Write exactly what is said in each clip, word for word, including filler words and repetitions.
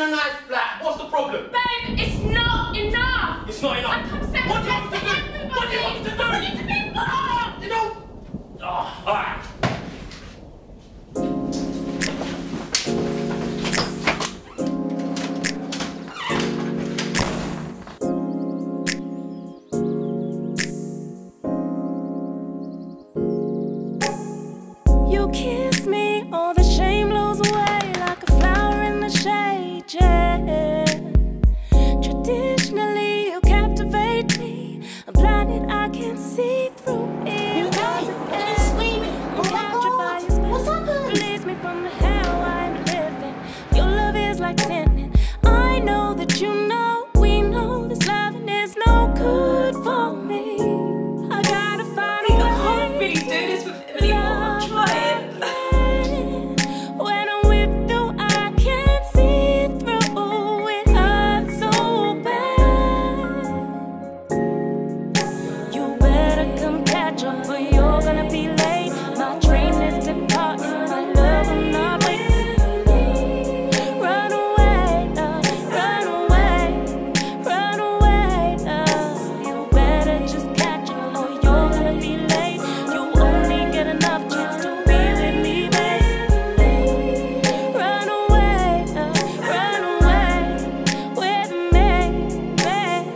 a nice flat. What's the problem? Babe, it's not enough. It's not enough. I'm concerned. What do you want me to do? What do you want me to do? I need to be involved. You know? Oh, all right. You kiss me, all the shame blows away like a flower in the shade, yeah. Traditionally, you captivate me, a planet I can't see through it. You doesn't end. screaming. I'm Oh my captured by God. your spell. What's happened? Release me from the hell I'm living. Your love is like sinning. I know that you know, we know this loving is no good for me. I gotta find a way. I can't really do this with him anymore. I'm trying. When I'm with you, I can't see through. It hurts so bad. You better come catch up, or you're gonna be late. My train is departing, my love will not wait for you. Run away, love, run away, run away, love. You better just catch up, or you're gonna be late. You only get enough chance to be with me, babe. Run away, love, run away with me, babe.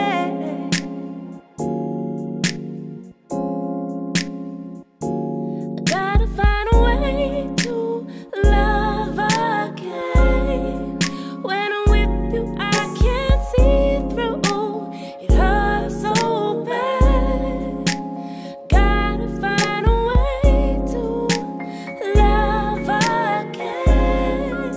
Gotta find a way to love again. When I'm with you, I can't see through. It hurts so bad. Gotta find a way to love again.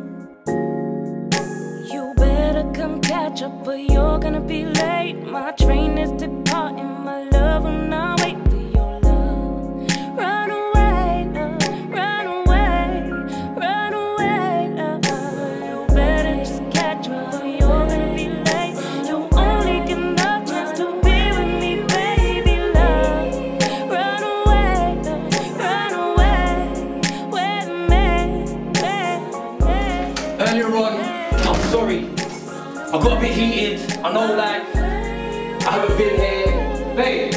You better come catch up, but you're gonna be late. My train is departing, my love will not wait for your love. Run away, love, run away, run away, love. You better just catch up, or you're gonna be late. You only get enough chance to be with me, baby, love. Run away, love, run away with me, baby. Earlier on, I'm sorry. I got a bit heated. I know, like, I haven't been here. Babe.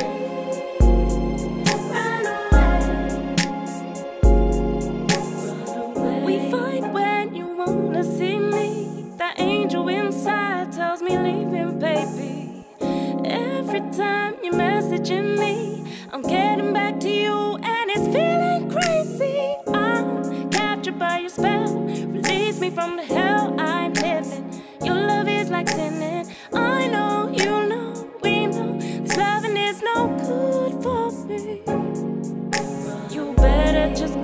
We fight when you wanna see me. That angel inside tells me leaving, baby. Every time you're messaging me, I'm getting back to you and it's feeling crazy. I'm captured by your spell. Release me from the hell I'm living. Your love is like sinning. I know, you know, we know this loving is no good for me. You better just